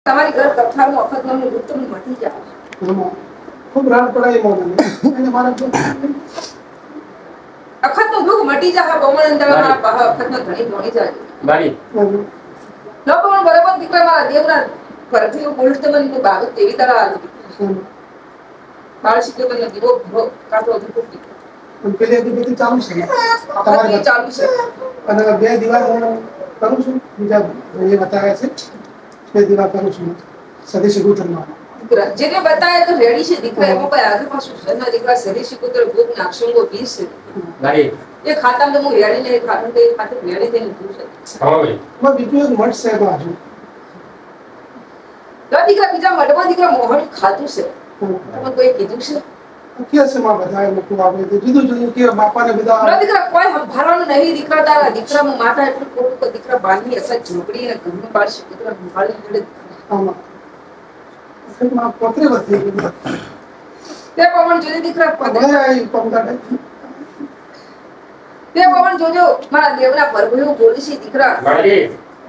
તમારી ઘર કથાનો અખતનો વૃત્ત મટી જાય ખૂબ રાત પડાય મોને એને મારા અખતનો દુઃખ મટી જાય બમણ અંદર મારા પાહ અખતનો ધણી ધોણી જાય બારી લોકો પણ બરાબર દીકરા મારા દેવના પરથી બોલત મને બાબત તેવી તરહ આવી બાળ શીખે મને દીવો ભો કાતો દીકો પણ પેલે દીકરી ચાલુ છે તમારી ચાલુ છે અને બે દીવાર કરું છું બીજા એ બતાવે છે બે દીવાર કરું છું સદી ગુટરમાં દીકરા જેને બતાવે તો રેડી છે દીકરા એમાં કોઈ આગળ પાછું છે ના દીકરા સદી શીખોતર ભોગ નાક્ષંગો 20 છે બારી એ ખાતામાં તો હું રેડી નહીં ખાતું તે ખાતે રેડી થઈને તું છે હા ભાઈ માં બીજું એક મઠ છે બાજુ તો દીકરા બીજા મઠમાં દીકરા મોહન ખાતું છે તમને કોઈ કીધું છે કે છે માં બધાએ મૂકું આપણે તો જુદું જુદું કે બાપાને બધા દીકરા કોઈ સંભાળવાનું નહીં દીકરા તારા દીકરા હું માતા એટલું કોક દીકરા બારની અસર ઝૂંપડી અને ઘરનું પાડશે દીકરા સંભાળી જોડે આમાં માં પોતરે વધી ગઈ તે પવન જોજે દીકરા પદે આ પમદાડે તે પવન જોજો મારા દેવના પ્રભુ બોલી છે દીકરા બારી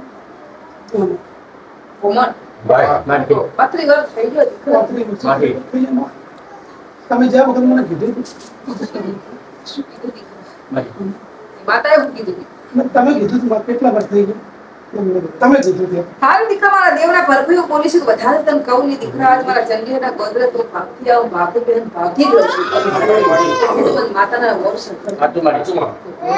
કોમન બાય માનતો પત્રી ઘર થઈ ગયો દીકરા પોતરી તમે જ્યાં વખત મને કીધું શું કીધું દીકરા બારી માતાએ શું કીધું તમે કીધું તું કેટલા વાર થઈ ગયું તમે કીધું તે હાલ દીકરા મારા દેવના પ્રભુ બોલી છે વધારે તને કહું ની દીકરા આજ મારા ચંડીના ગોદરે તો ભાગથી આવ ભાગી બેન ભાગી ગયો માતાના વર્ષ આ તું મારી ચુમા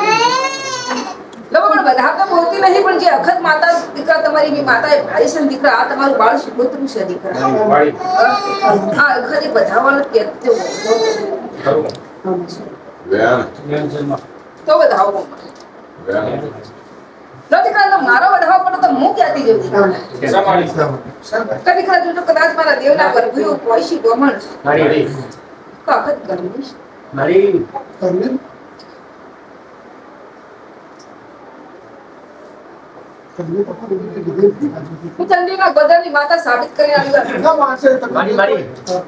લોકો પણ બધા તો બોલતી નહીં પણ જે અખત માતા દીકરા તમારી ની માતાએ ભાઈ છે દીકરા આ તમારું બાળ સુગોતરું છે દીકરા બારી આ અખત બધાવાળો કહેતો કરું વેણ તો બધાવો વેણ લો દીકરા તો મારો બધાવો પડે તો હું ક્યાંથી જઉં દીકરા સમાળી દીકરા જોજો કદાચ મારા દેવના પ્રભુ પૈસી ગમણ બારી અખત ગરમી બારી તમને હું ચંડીના ગોદરની માતા સાબિત કરી આવી ના વાંચે બારી બારી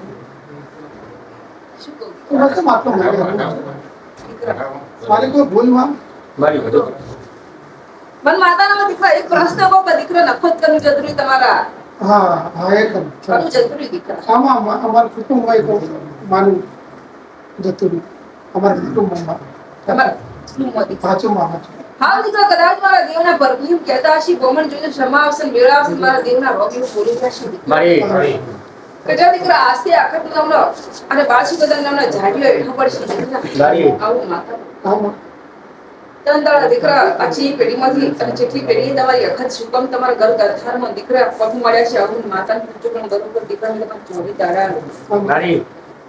શું કહું તું નથી માતો દીકરા મારી કોઈ ભૂલમાં બારી બધું મન માતાના દીકરા એક પ્રશ્ન કહો કે દીકરા નફરત કરવું જરૂરી તમારા હા હા એ કરું કરવું જરૂરી દીકરા આમાં અમારા કુટુંબમાં એક માનું જતું રહ્યું અમારા કુટુંબમાં તમારા કુટુંબમાં દીકરા પાછું હા દીકરા કદાચ મારા દેવના પ્રભુ કહેતા હશે ગોમન જોઈને ક્ષમા આવશે મેળા આવશે મારા દેવના રોગીઓ બોલી જશે બારી બારી કે જો દીકરા આસ્તે આખત નામનો અને બાસી બદલ નામના ઝાડીઓ હેઠો પડશે દીકરા બારી આવું માતા આમાં તંદાળા દીકરા આછી પેઢીમાંથી અને જેટલી પેઢી તમારી અખત સુકમ તમારા ઘર ગરથારમાં દીકરા પગ મળ્યા છે આવું માતાનું પૂછો પણ બરોબર દીકરાને તમારે ચોરી દાડા બારી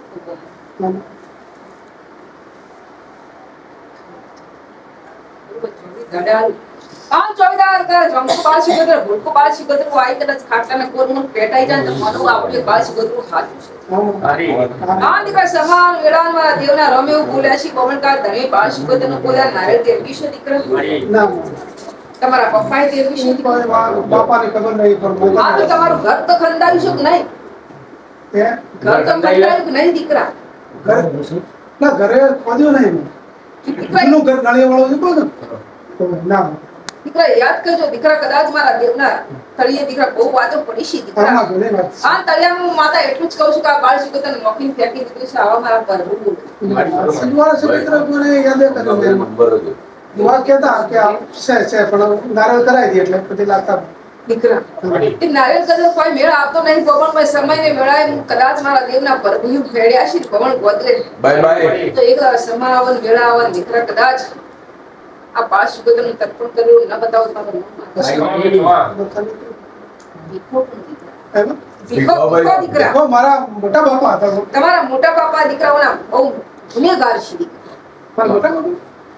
આમ ચોવીદાર કર જમકો બાસી ગદર ભૂલકો બાસી ગદર આઈ કદાચ ખાટલાના કોરનું પેટાઈ જાય તો મનો આપણે બાસી ગદર ખાતું છે બારી આ દીકરા સમાન વેળાન મારા દેવના રમેવ બોલ્યા છે પવનકાર ધણી બાસી ગદરનો બોલ્યા નારેલ દેવ વિશે દીકરા બારી ના તમારા પપ્પાએ દેવ વિશે બાપાને ખબર નહીં પણ હા તો તમારું ઘર તો ખંડાયું છે કે નહીં ઘર તો ખંડાયું કે નહીં દીકરા ઘર ના ઘરે ખોદ્યું નહીં એનું ઘર ગાળી વાળો છે કોણ ના દીકરા યાદ કરજો દીકરા કદાચ મારા દેવના તળિયે દીકરા બહુ વાતો પડી છે દીકરા આમાં ઘણી વાત આ તળિયામાં માતા એટલું જ કહું છું કે આ બાળ શીખો તને મોકીને ફેંકી દીધું છે આવા મારા પર બોલ સિલવાળા સમિત્ર કોને યાદ કર્યો એવા કહેતા કે આ છે પણ નારળ કરાવી દે એટલે પછી લાગતા દીકરા એ નારિયેળ કદાચ કોઈ મેળ આવતો નહીં પવન સમયને વેળાએ કદાચ મારા દેવના પરભુ ફેડ્યા છે પવન ગોદરે બાય બાય તો એક સમાવન વેળાવન દીકરા કદાચ આ બાળ શીખો તને તર્પણ કર્યું ન બતાવો તમારું દીકરા દેખો મારા મોટા બાપા હતા તમારા મોટા બાપા દીકરાઓના બહુ ગુનેગાર છે મારા મોટા બાપા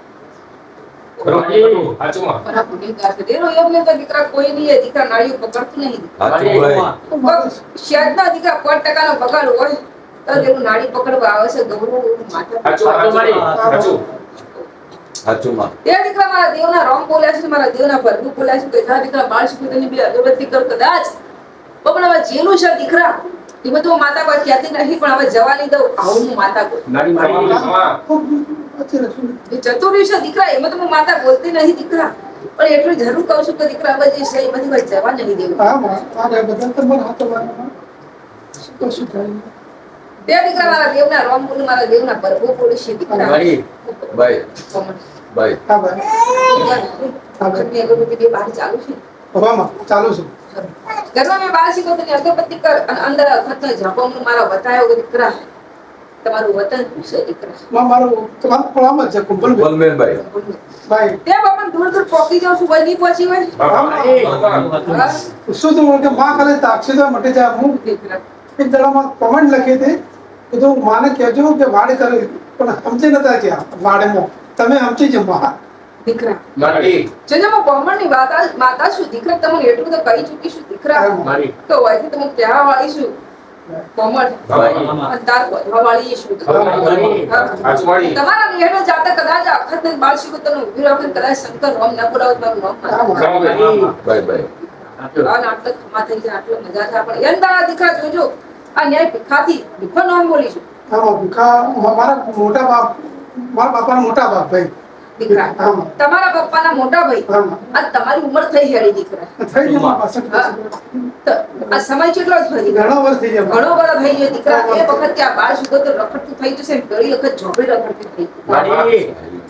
બારી હાચુમાં બરા ગુનેગાર છે દેરો એમને તો દીકરા કોઈ નહીં દીકરા નાળીઓ પકડતું નહીં હાચું ભાઈ શેદના દીકરા 5% નો પગાર હોય તો તેનું નાળી પકડવા આવે છે ગૌરવ માથા હાચું હાચું મારી હાચું હાચું માં તે દીકરા મારા દેવના રોમ બોલ્યા છે મારા દેવના પ્રભુ બોલ્યા છે કે જા દીકરા બાળ સુકુતની બી અગરબત્તી કર કદાચ પણ હવે જેલું છે દીકરા એ બધું માતા કોઈ કહેતી નહીં પણ હવે જવાની દઉં આવું હું માતા બોલ નારી મારી હા ખૂબ अच्छे रसूल એ ચતુર્ય છે દીકરા એમાં તો હું માતા બોલતી નહીં દીકરા પણ એટલું જરૂર કહું છું કે દીકરા હવે જે છે એ બધી વાત જવા નહીં દેવું. હા માં આ બધા તમારા હાથમાં કશું થાય નહીં. બે દીકરા મારા દેવના રોમ બોલું, મારા દેવના પરભો બોલું છે દીકરા. ભાઈ ભાઈ ભાઈ હા ભાઈ ઘરની અગરબત્તી બે બહાર ચાલુ છે. હવે માં ચાલુ છે. ઘરમાં મેં બહાર શીખો તો અગરબત્તી કર અને અંદર અખતનો ઝાંપો મારા બતાવ્યો કે દીકરા તમારું વતન છે દીકરા. માં મારું તમારું ફળામાં જ છે કુંભલભાઈ. બોલમેનભાઈ ભાઈ તે બાપા દૂર દૂર પોકી જાઉં છું, કોઈ નહીં પહોંચી હોય. હા, શું તું કે માં કરે તાક્ષી તો મટી જાય. હું દીકરા. એક દડામાં કમેન્ટ લખી હતી કે તું માને કહેજો કે વાડ કરે પણ સમજી નતા ગયા વાડેમાં તમે સમજી જ માં. દીકરા મારી જજો હું બ્રાહ્મણની માતા છું દીકરા, તમને એટલું તો કહી ચૂકી છું દીકરા મારી તો હોયથી તો હું કહેવા વાળી છું બ્રાહ્મણ અને તાર વધવા વાળી છું. સાચું મારી તમારા નિર્ણય જાતા કદાચ અખતને બાળ શીખો તમે ઉભી રાખો ને કદાચ શંકર રોમ ન બોલાવો તો મારું નામ માનો. ભાઈ ભાઈ આ નાટક ખમા થઈ જાય આટલો મજા થાય પણ એંદાળા દીકરા જોજો આ ન્યાય ભીખાથી ભીખો નામ બોલી છું હા ભીખા મારા મોટા બાપ મારા બાપાના મોટા બાપ ભાઈ દીકરા. હા. તમારા પપ્પાના મોટા ભાઈ હા. આ તમારી ઉંમર થઈ હેડી દીકરા. થઈ ગયું 65 હા. તો આ સમય કેટલો થયો દીકરા? ઘણો વર્ષ થઈ ગયા ઘણો બધો થઈ ગયો દીકરા. એ વખત કે આ બાળ શીખો તો રખડતું થઈ જશે ને ઘણી વખત ઝોપડી રખડતી થઈ ગઈ. મારી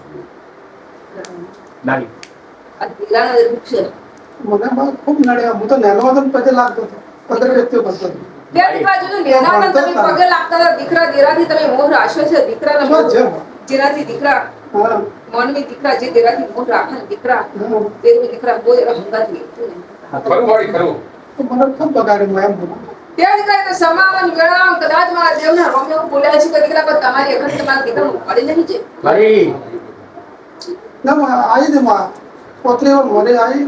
મારી આ દીકરાના વૃક્ષ છે. મને બા ખૂબ નડ્યા. હું તો નાનો હતો ને પગે લાગતો હતો પગે વ્યક્તિઓ કરતો હતો. બે દીકરા જોજો નેનામાં તમે પગે લાગતા હતા દીકરા દેરાથી તમે મોહ રાખ્યો છે દીકરાના શું છે? મોહ. જેનાથી દીકરા હા મોનવી દીકરા જે દેરાથી મોહ રાખે ને દીકરા હા. તેરું દીકરા કોઈ હંગાથી લેતું નહીં. ખરું મારી ખરું તો મને ખૂબ બગાડ્યું એમ બોલું. તે દીકરા તો સમાવન વેળામાં કદાચ મારા દેવના રોમે એવું બોલ્યા છે કે દીકરા પણ તમારી અખત તમારા દીકરાનું ઉપાડી નહીં છે. મારી ના માં આવી દે માં પોતરી વાર મને આવી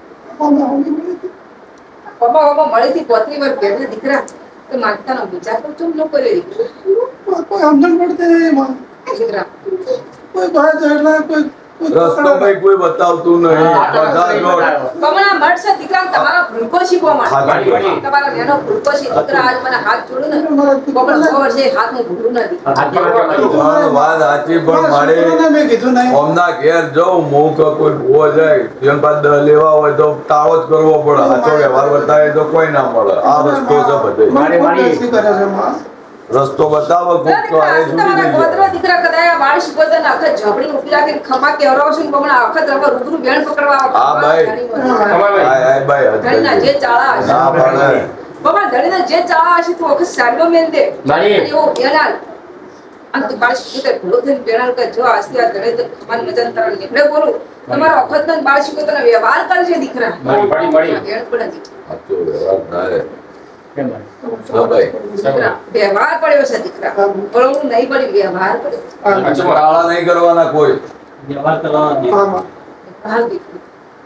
પપ્પા મળીથી પોતરી વાર બેઠા દીકરા તો માતાનો વિચાર તો ચમ ન કરે દીકરા. કોઈ સમજણ પડતી નહીં માં. દીકરા કોઈ ભાઈ તો એટલે કોઈ રસ્તો ભાઈ કોઈ બતાવતું નહીં બધા જો કમળા મઠ છે દીકરા તમારા ભૂલકો શીખવા માટે મારી મારી તમારા નેનો ભૂલકો છે દીકરા આજ મને હાથ જોડું ને કમળ 6 વર્ષે હાથ હું ભૂલું નથી. તમારી વાત સાચી પણ મારે મેં કીધું નહીં ઓમના ઘેર જાઉં હું કે કોઈ ભૂવો જાય જેમ પાછ લેવા હોય તો તાળો જ કરવો પડે સાચો વ્યવહાર બતાવે તો કોઈ ના મળે આ રસ્તો છે બધે મારી મારી કરે છે માં. રસ્તો બતાવો કોક તો આરે તમારા છૂટી ગોદરા દીકરા કદાચ આ બાળ શીખો તો આખા ઝબડી ઉભી રાખીને ખમા કેવરાવશો ને બમણા આખત રવા રૂબરૂ બેન પકડવા આવો. હા, ભાઈ. તમારી આય આય ભાઈ ધણીના જે ચાળા હશે ના પડે બમણા ધણીના જે ચાળા હશે તો વખત સાડલો મેલ દે મારી. અને એવો બેનાલ અને તું બાળ શીખો તો ભૂલો થઈને બેનાલ કે જો આજથી આ ધણી તો ખમાન મજાન તારા નીકળે બોલું તમારા વખત ના બાળ શીખો તો વ્યવહાર કરજે દીકરા. મારી મારી મારી બેન પડે દીકરા. સાચો વ્યવહાર ના રે હા ભાઈ દીકરા વ્યવહાર પડ્યો છે દીકરા બરોબર નહીં પડી વ્યવહાર પડ્યો સાચું તાળા નહીં કરવાના કોઈ હા માં. હાલ દીકરા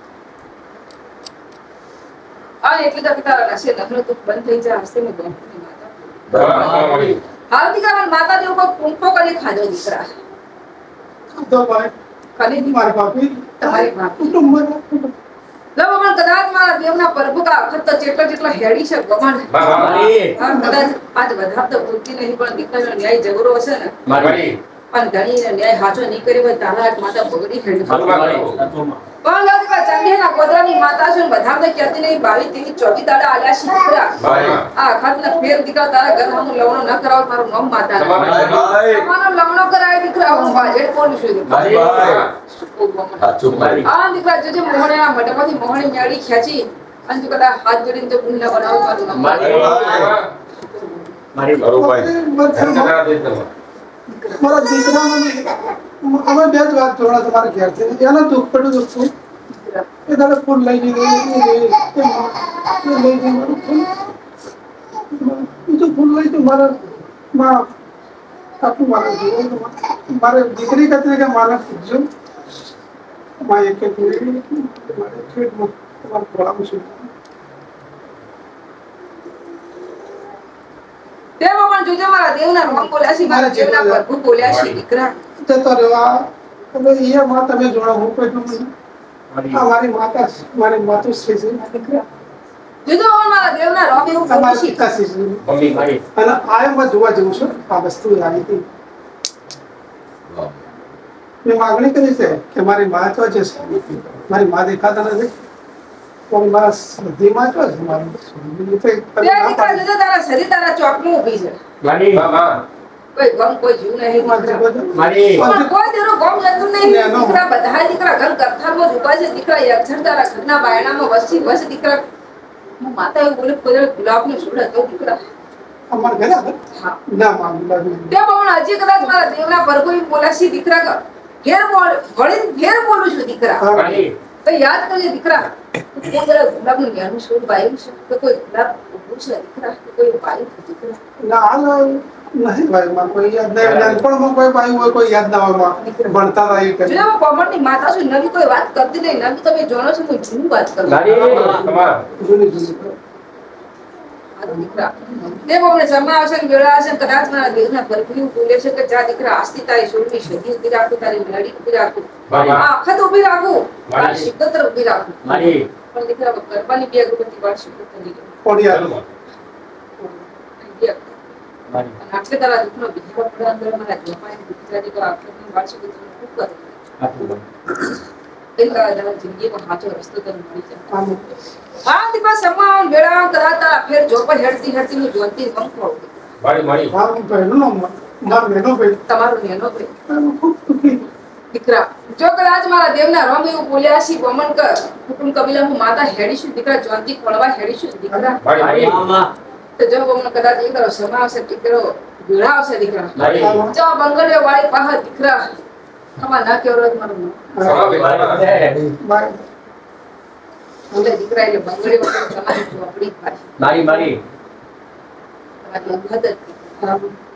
આ એટલે તો તારા નશે નખરો તું બંધ થઈ જા હસ્તે મેં ગોમની માતા મારી હાલ દીકરા માતા દેવ પર કુંપો કરી ખાધો દીકરા તો ભાઈ ખાલી દી મારી બાપી તમારી બાપ કુટુંબ લો પણ કદાચ મારા દેવના પ્રભુકા અખત તો જેટલા હેડી છે ગમણ મારી હા કદાચ આજ વધાર તો બોલતી નહીં પણ દીકરાનો ન્યાય જબરો હશે ને મારી પણ ધણીને ન્યાય હાચો નહીં કરી હોય તારા હાથ માતા બગડી હેડી મારી પણ દીકરા ચંડીના ગોદરાની માતા છે ને વધાર તો કહેતી નહીં 22 23 24 દાડા આલ્યા છે દીકરા મારી આ અખતના ફેર દીકરા તારા ઘર હમું લવણો ન કરાવ તારું નામ માતા ભાઈ તમારો લવણો કરાય દીકરા હું બાજેટ કોણ છું દીકરા ભાઈ સાચું ભાઈ આ દીકરા જે મોહણેના મઢમાંથી મોહણી ન્યાડી ખેંચી અને તું કદાચ હાથ જોડીને જો પુણ્ય બનાવો તારું નામ મારી ખરું ભાઈ મારા દીકરાને અમે બે જ વાત જોડા તમારા ઘેરથી એનો દુઃખ પડ્યું દુઃખ એ દાડે ફૂલ લઈ જઈ લઈ જઈ મારું ફૂલ બીજું ફૂલ લઈ તો મારા માં આટલું મારે જોયું મારે દીકરી કતરી કે મારે પૂછજો માં એક એક મારે ખેડમાં તમારે બોલાવું છું તે પણ જોજે મારા દેવના રોમ બોલ્યા છે મારા દેવના પ્રભુ બોલ્યા છે દીકરા જતો રહ્યો આ હવે એ માં તમે જોડો હું કોઈ નહીં આ મારી માતા છે, મારી માતુશ્રી છે દીકરા જોજો પણ મારા દેવના રોમ એવું કહું તમારી છે પિતાશ્રી છે મમ્મી મારી અને આ એમ જોવા જેવું છે આ વસ્તુ આવી હતી મેં માગણી કરી છે કે મારી માં તો છે, મારી માં દેખાતા નથી, પણ મારા શ્રદ્ધીમાં તો છે મારી. બીજું કંઈ બે દીકરા જોજો તારા શરીર તારા ચોકમાં ઊભી છે. મારી માં કોઈ ગમ કોઈ જીવ નહીં દીકરા. મારી પણ કોઈ દેરો ગમ જતું નહીં દીકરા. બધા દીકરા ઘર કથારમાં ઊભા છે દીકરા. યક્ષણ તારા ઘરના બાયણામાં વસી વસ દીકરા. હું માતા એવું બોલે કોઈ દાડો ગુલાબનું છોડ હતો દીકરા. અમારા ઘરે આવે? હા ના માં ગુલાબ નહીં. તે પણ હજી કદાચ મારા દેવના પરગોઈ બોલાશી દીકરા. ઘેર બોલ વળી ઘેર બોલું છું દીકરા. હા. મારી તો યાદ કરજે દીકરા. કોઈ દાડો ગુલાબનું જ્ઞાનનું છોડ વાયું છે તો કોઈ ગુલાબ ઊભું છે દીકરા. કોઈ વાયું છે દીકરા. ના હાલ નહીં ભાઈ માં કોઈ યાદ નહીં. નાનપણમાં કોઈ ભાઈ હોય કોઈ યાદ ના હોય માં. ભણતા હતા એ કરી. જો હું કોમળની માતા છું નવી કોઈ વાત કરતી નહીં. નવી તમે જાણો છો હું જૂની વાત કરું. મારી તમાર જૂની જૂની. મારો દીકરા તે બહુને સમય આવશે ને વેળા આવશે ને કદાચ મારા દેવના પરગોઈ બોલે છે કે જા દીકરા આસ્તી તારી સોળમી સદી ઊભી રાખું, તારી મેળી ઊભી રાખું, મારી આ અખત ઊભી રાખું, મારી. તારી સિદ્ધતર ઊભી રાખું. મારી પણ દીકરા ગરબાની બે અગરબત્તી વાળ સિદ્ધતર નહીં કરું. પોડી આવે. બે અગરબત્તી. મારી અને આટલે તારા દુઃખનો બીજો પડે અંદર મારા જમાઈને ગુજરાતી તો અખતની વાળ સિદ્ધતર ખૂબ કરે. એ તારા જરા જિંદગીમાં સાચો રસ્તો તને મળી જાય. આમ. આ દીકરા સમા વેળા કદાચ તારા ફેર જોપર હેડતી હેડતી હું જોનતી વંખો મારી મારી હા હું બહેનનો મારો બહેનો ભાઈ તમારો નેનો ભાઈ હું ખૂબ દુઃખી. દીકરા જો કદાચ મારા દેવના રામ એવું બોલ્યા છે વમન કર કુટુંબ કબીલા હું માતા હેડીશું દીકરા જોનતી ખોળવા હેડીશું દીકરા. મારી તો જો વમન કદાચ એ કરો સમા આવશે દીકરો વેળા આવશે દીકરા. મારી જો બંગડીઓ વાળી પાહા દીકરા આમાં ના કેવરો જ મારું નામ. બાય. એટલે દીકરા એટલે બંગડી વાળી તમારી ચોપડી પાછી મારી મારી તમારી અંગત જ દીકરા.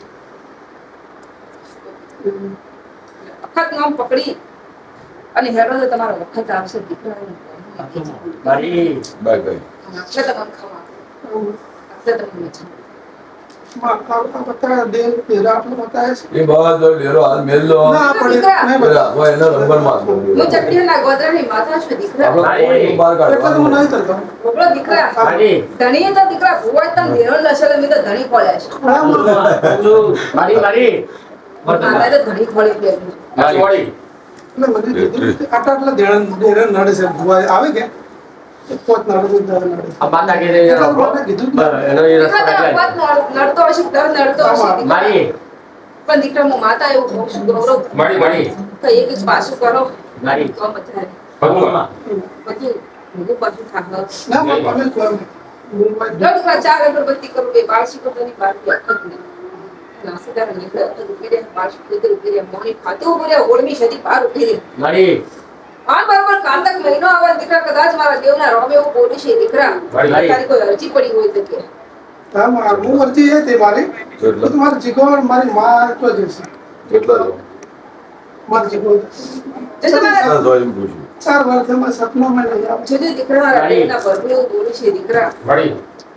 વખત નામ પકડી અને હેરો તો તમારો વખત આવશે દીકરા. મારી બાય બાય. આટલે તમને ખવા આટલે તમને મજા. માં આવતા બતાયા દેવ તેરા આટલો બતાયા છે. એ બધો ડેરો હાલ મેલ લો. ના પડે નહીં પેલા બતાવ્યા. હવે એનો નંબર માં હું ચકડીના ગોદરાની માતા છું દીકરા. આપણે બહાર એટલે તો હું કાઢવાનું. નહીં કરતો. બોલો દીકરા મારી ધણી તો દીકરા ભુવા તમે દેરો લસલ મેં તો ધણી ખોળ્યા છે. હા, માં. મારી મારી માતા તો ધણી ખોળી દે. મારી વાળી એટલે મને કીધું કે આટલા દેરણ નડે છે. ભુવા આવે કે પોત નડે છે, દેરણ નડે છે. આ માતા કે એટલે મને કીધું જ નહીં. એનો એ દીકરા રસ્તો તારા એટલે પત નડતો હશે તર નડતો હશે દીકરા. મારી પણ દીકરા હું માતા એવું કહું છું ગૌરવ મારી મારી તો એક જ પાછું કરો મારી તો મજા આવે. ભગવાન બધું ભેગું પાછું થાક. ના માં તમે કહો. હું ભાઈ જો દીકરા ચાર અગરબત્તી કરું બે બાળસી કરતાની બાળકી અખત નહીં. નાસીદાર નીકળે અખત ઉભી રહે બાળસી કુદર ઉભી રહે મોની ખાતે ઉભી રહે ઓળમી સદી બહાર ઉભી રહે. મારી આન બરાબર કાંતક મહિનો આવે દીકરા કદાચ મારા દેવના રોમ એવું બોલી છે દીકરા. મારી. તારી કોઈ અરજી પડી હોય તો કે હા માં હું વર્તી છે તે મારી કેટલા મારી જીગોર મારી માં તો જ છે. કેટલા છો? મારી જીગોર જજો મારા કેટલા છો એમ પૂછ્યું. 4 વર્ષમાં સપનામાં નહીં આવે. જજો દીકરા મારા દેવના પરમે એવું બોલી છે દીકરા. મારી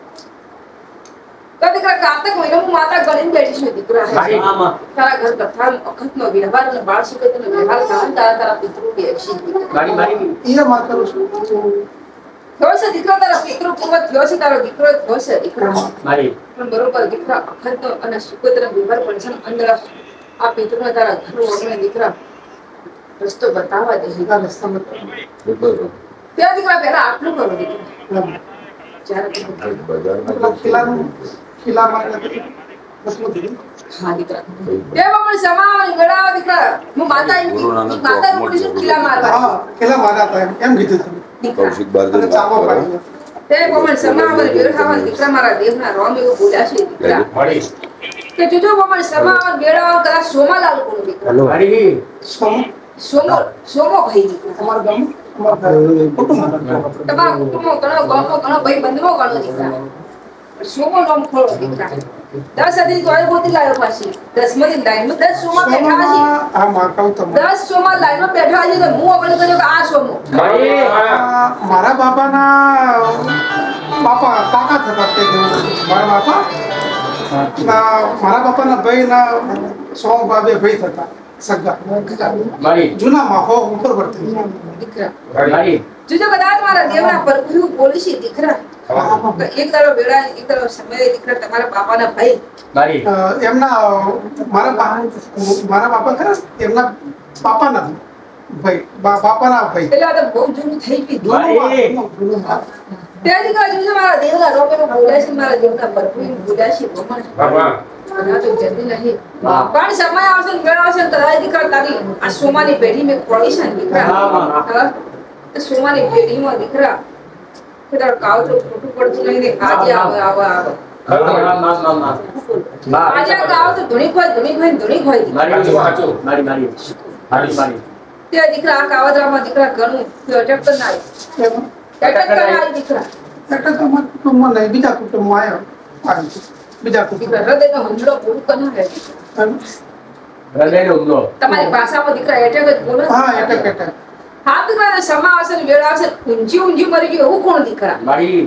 તો દીકરા કાંતક મહિનો હું માતા ગણીને બેઠી છું દીકરા. મારી તારા ઘર કથા અખતનો વ્યવહાર અને બાળ શીખતનો વ્યવહાર થાય તારા તારા પિતૃ બેસી મારી મારી એ માં કરું છું. થયો છે દીકરા તારા પિતૃ પૂર્વ થયો છે તારો દીકરો થયો છે દીકરા. મારી પણ બરોબર દીકરા અખતનો અને સુકોત્ર વ્યવહાર પણ છે ને અંદર આ પિતૃને તારા ઘર ઓગણે દીકરા રસ્તો બતાવવા દે. આ રસ્તામાં કેટલા છો? ત્યાં દીકરા પહેલા આટલું કરો દીકરા. હા. જ્યારે તું આજ બજારમાં પેલા ખીલામાં બસમાં દીધી. હા દીકરા તે પણ સમાવ ગળાવા દીકરા હું માતા એમ માતા બોલી છું કિલ્લા મારવા હા પેલા મારા હતા એમ કીધું તમે. દીકરા કૌશિક બાર અને ચામો પાડી. તે પણ સમાવ ગળાવા દીકરા મારા દેવના રોમ એવું બોલ્યા છે દીકરા. મારી કે જોજો પણ સમાવ ગળાવા કદાચ સોમાલાલ કોણ દીકરા. મારી સોમો સોમો ભાઈ દીકરા. અમારા ગામ અમારા કુટુંબમાં તમારા કુટુંબનો ઘણો ગામનો ઘણો ભાઈ બંધનો ઘણો દીકરા. સોમો નામ ખોલો દીકરા. 10 આદી તો આય બોતી લાયો પાછી 10 માંથી લાઈનમાં 10 સોમા બેઠા છે. આ માકાઉ તમને 10 સોમા લાઈનમાં બેઠા છે તો હું આપણે કર્યો કે આ સોમો. મારી મારા બાપાના બાપા કાકા થતા તે મારા બાપા મારા બાપાના ભાઈના સોમ બાબે ભાઈ થતા સગા મારી જૂના માહો ઉપર વર્તે દીકરા મારી જોજો કદાચ મારા દેવના પરભુ બોલી છે દીકરા એક દાડો વેળા એક દાડો સમય દીકરા તમારા બાપાના ભાઈ મારી એમના મારા બાપા ખરા એમના બાપાના ભાઈ બાપાના ભાઈ એટલે આ તો બહુ જૂનું થઈ ગયું મારી તે દીકરા જોજો મારા દેવના રોપેમાં બોલ્યા છે મારા દેવના ભરપૂર બોલ્યા છે ભગવાન બાબા ના તો જલ્દી નહીં પણ સમય આવશે ને વેળ આવશે ને કદાચ દીકરા તારી આ સોમાની પેઢી મેં ખોળી છે ને દીકરા હા તે સોમાની પેઢીમાં દીકરા કે તારું કાવતરું ખોટું પડતું નહીં ને આજે આવે આજે આ કાવતરું ધૂણી ખોય તે દીકરા આ કાવતરામાં દીકરા ઘણું અટક તો ના આવી દીકરા એટલે તો મારા કુટુંબમાં નહીં બીજા કુટુંબમાં આવ્યો બીજા કુટુંબ દીકરા હૃદયનો હુમલો પૂરું કના રહે હૃદયનો હુમલો તમારી ભાષામાં દીકરા એટેક જ બોલો હા એટલે હા દીકરા સમા આવશે ને વેળ આવશે ઊંચી મરી ગયું એવું કોણ દીકરા મારી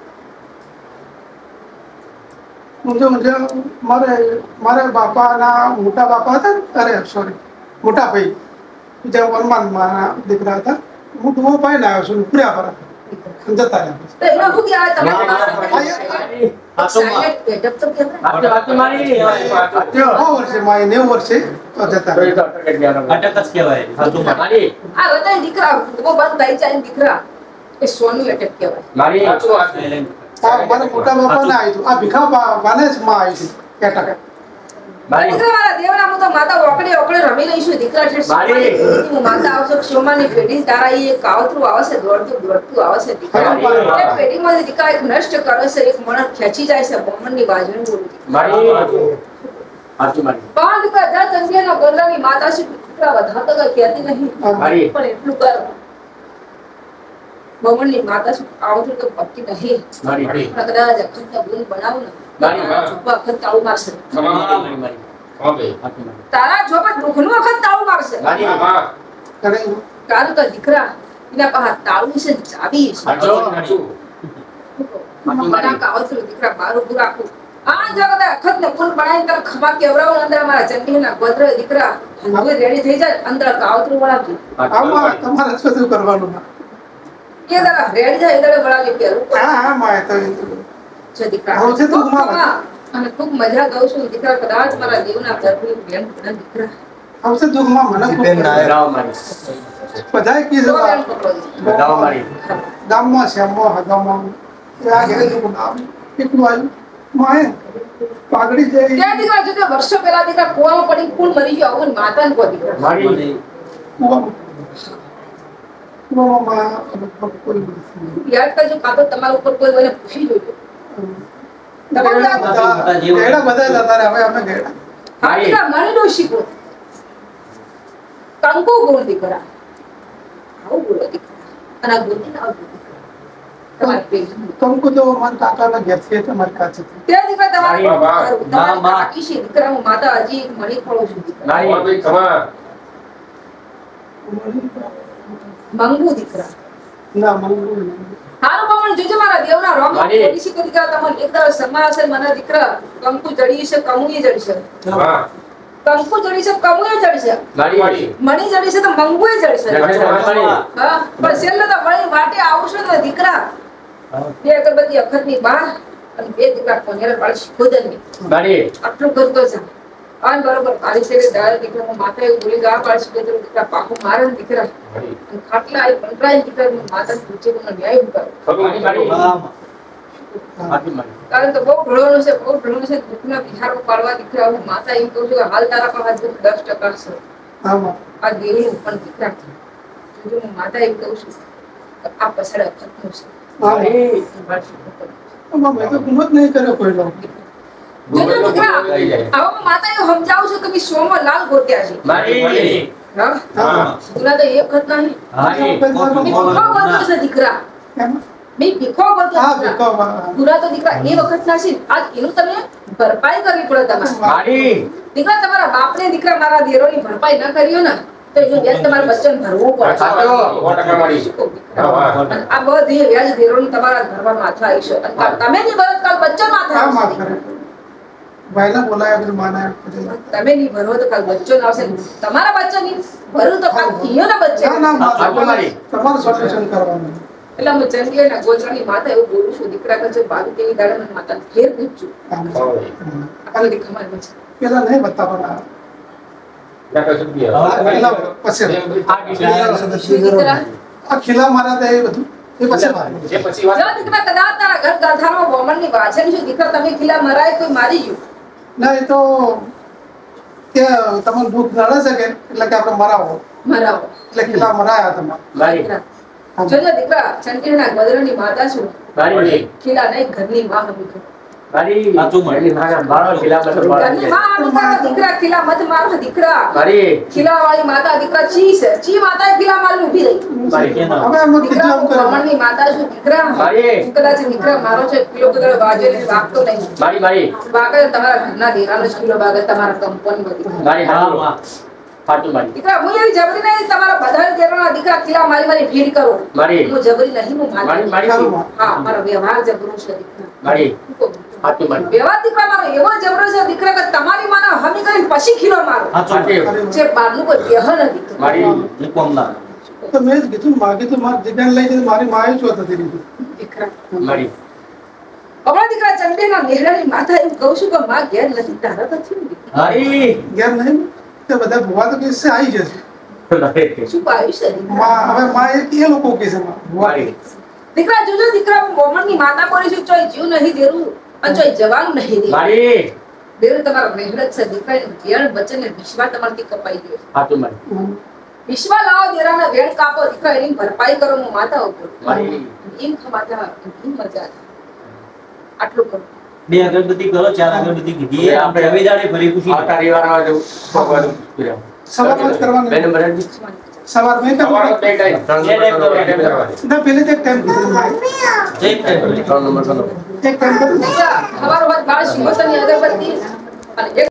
મારે બાપાના મોટા બાપા હતા ને અરે સોરી મોટા ભાઈ બીજા વનમાન મારા દીકરા હતા હું ડુઓ ભાઈ લાવ્યો છું પૂર્યા પર જતા રહ્યા તો એમાં શું કે આ તમારી સાયલેન્ટ એટક તો કે મારી 9 વર્ષે માય 9 વર્ષે તો જતા રહ્યા અટક જ કહેવાય મારી આ હૃદય દીકરા વો બંધ થઈ જાય ને દીકરા એ સોનું એટક કહેવાય મારી હા મારા મોટા બાપાને આવી હતું આ ભીખા બાને જ માં આવી હતી એટક મારી દીકરા મારા દેવના હું તો માતા ઓકડે રમી લઈશું દીકરા છે હું માતા આવશે સોમાની પેઢી તારા એ કાવતરું આવશે દોડતું આવશે દીકરા એ પેઢીમાં દીકરા એક નષ્ટ કરે છે એક મણ ખેંચી જાય છે બ્રહ્મણની બાજુને બોલું મારી સાચું મારી પણ દીકરા જા ચંદ્રિયાના ગોદરાની માતા છે દીકરા વધારતો કઈ કહેતી નહીં મારી પણ એટલું કર બ્રહ્મણની માતા શું આવતું તો પક્કી નહીં મારી પણ કદાચ અખંડ ગુણ બનાવું ને મારી ચોપા અખંડ તાળું મારશે મારી તારા ચોપા દુઃખનું અખંડ તાળું મારશે મારી કારણ કે દીકરા એના પાસે તાળું છે ચાવી છે મના કાવતરું દીકરા મારું પૂરું રાખું આ જગત અખંડ ને ગુણ બનાવીને તારા ખમા કેવડાવું અંદર મારા ચંડીના ગોત્ર દીકરા હવે રેડી થઈ જાય અંદર કાવતરું વળાવજો આમાં તમારે શું કરવાનું એ દાડા રેડી થાય એ દાડા વળાવી પહેરું હા માય તો છે દીકરા આવું છે તો મારા. અને ખૂબ મજા ગાઉં છું દીકરા કદાચ મારા દેવના ઘરની બેન ના દીકરા આવશે દુઃખમાં મને ખૂબ બધાય કીધું તો બેન પકડો બતાવો મારી ગામમાં શ્યામમાં હગામાં આ ઘરે દુઃખ નામ કેટલું આવ્યું માય પાઘડી જઈ ત્યાં દીકરા જો વર્ષો પહેલા દીકરા કુવામાં પડી કુલ મરી ગયો આવું માતા ને કો દીકરા મારી કુવામાં કોઈ નથી. યાદ કરજો કાં તો તમારા ઉપર કોઈ મને પૂછી જોજો ગેડા બધા જતા રહ્યા હવે અમે ગેડા હા દીકરા મને નો શીખો કંકુ ગુણ દીકરા આવું બોલો દીકરા અને આ ગુણ ના આવતું દીકરા તમારે પેજ કંકુ તો મન કાકાના ઘેર છે તમારી કાચે તે દીકરા તમારે મારી તમારી કાકી છે દીકરા હું માતા હજી એક મણી ખોળું છું દીકરા મંગુ દીકરા ના મંગુ હારું પણ જોજો મારા દેવના રોમ મારી. પોલીસી કરી દીકરા તમને એક દાડો સમા હશે મને દીકરા કંકુ જડી છે કમુએ જડી છે કંકુ જડી છે કમુએ જડી છે મણી જડી છે તો મંગુએ જડી છે હા પણ છેલ્લે તો વળી વાટે આવશો ને દીકરા બે અગરબત્તી અખતની બહાર અને બે દીકરા કોનેરા પાડી ખોદનની આટલું કરતો છે આન બરોબર મારી સેરે દાળ દીકરા હું માતા એવું બોલી ગા પાડી શકે તો દીકરા પાકું મારે ને દીકરા અને ખાટલા આવી પંકરાઈ દીકરા હું માતા પૂછે તો મને ન્યાય હું કરું કારણ તો બહુ ભણવાનું છે દુઃખના બિહારો પાડવા દીકરા હું માતા એમ કહું છું કે હાલ તારા પાસે દુઃખ 10% છે આમાં આ દેવનું પણ દીકરા જો હું માતા એમ કહું છું કે આ પછાડ અખતનું છે આમાં મેં તો ગુમત નહીં કર્યો કોઈ લો જોજો દીકરા હવે હું માતા એવું સમજાવું છું કે મેં સોમાં લાલ ગોત્યા છે હા હા તુલા તો એક જ નહીં મેં ભીખો ગોત્યો છે દીકરા એમ? મેં ભીખો ગોત્યો હા છે ભીખો તુલા તો દીકરા એ વખત ના છે આજ એનું તમે ભરપાઈ કરવી પડે તમારે દીકરા તમારા બાપને દીકરા મારા દેરોની ભરપાઈ ન કર્યો ને તો એનું વ્યાજ તમારે બચ્ચન ભરવું પડે અને આ બધી વ્યાજ દેરોની તમારા ઘરમાં માથા આવી છે અને તમે ની ભરત કાલ બચ્ચન માથા હા માં આવશે કરે ભાઈને બોલાયા પછી માને તમે ની ભરો તો કાલ બચ્ચન આવશે તમારા બચ્ચન ની ભરું તો કાલ ઈયોના બચ્ચન ના ના માં તમારે સોલ્યુશન કરવાનું એટલે હું ચંડીગઢના ગોચરાની માતા એવું બોલું છું દીકરા કરજો બાવી તેવી દાડે મને માતા ફેર પૂછજો આ બધી ખબર છે પેલા નહીં બતાવવાના પેલા પછી દીકરા આ ખીલા મારા હતા એ બધું એ પછી મારે જો દીકરા કદાચ તારા ઘર ગરધારમાં બોમણની વાછન છે દીકરા તમે ખીલા મરાય કોઈ મારી ગયું ના એ તો કે તમને દુઃખ નડે છે કે એટલે કે આપણે મરાવો મરાવો એટલે ખીલા મરાયા તમારે દીકરા જોજો દીકરા ચંડીગઢના ગોદરાની માતા છું ખીલા નહીં ઘરની માં હમી છું ઘરની માં હમી તારા દીકરા ખીલા મત મારો દીકરા ખીલા વાળી માતા દીકરા ચી છે ચી માતા ખીલા મારી ઊભી રહી હવે એમ દીકરા ખીલા કરે બ્રાહ્મણની માતા છું દીકરા હું કદાચ દીકરા મારો છે કિલો કદાચ વાજે ને વાગતો નહીં વાગે તમારા ઘરના દેરાનો જ કિલો વાગે તમારા કંપનીમાં દીકરા હું એવી જબરી નહીં તમારા બધા દેરાના દીકરા કિલા મારી ભીડ કરો હું જબરી નહીં હું મારી હા મારો વ્યવહાર જબરો છે દીકરા વ્યવહાર દીકરા મારો એવો જબરો છે દીકરા કે તમારી માના હમી કરીને પછી ખીલો મારો જે બારનું કોઈ દેહ નથી તો મેં જ કીધું માગી તો મારી જગ્યાને લઈ જઈને મારી માએ જ હતી દીકરા હમણાં દીકરા ચંડીના નેહડાની માથા એવું કહું છું કે માં ઘેર નથી તારા તો થયું ઘેર નહીં તે બધા ભૂવા તો કેસે આવી જશે શું પાયું છે માં હવે માં એ લોકો કે છે માં ભૂવા દીકરા જોજો દીકરા હું મોમનની માતા બોલી છું ચોય જીવ નહીં દેરું અને ચોય જવાનું નહીં દેરું દેરું તમારા મહેનત છે દીકરા વેણ વચન વિશ્વા તમારથી કપાઈ ગયો વિશ્વા લાવો દેરાના વેણ કાપો દીકરા એની ભરપાઈ કરો હું માતા ઉપર એમ માતા એમ મજા આટલું કરો 2 અગરબત્તી કરો 4 અગરબત્તી કીધી આપણે હવે જાણે ફરી ખુશી સવારમાં જ કરવાનું સવાર મેં ના પેલે એક ટાઈમ કીધું એક ટાઈમ એક ટાઈમ દીકરા હવાર બાળ સિંહોસની અગરબત્તી અને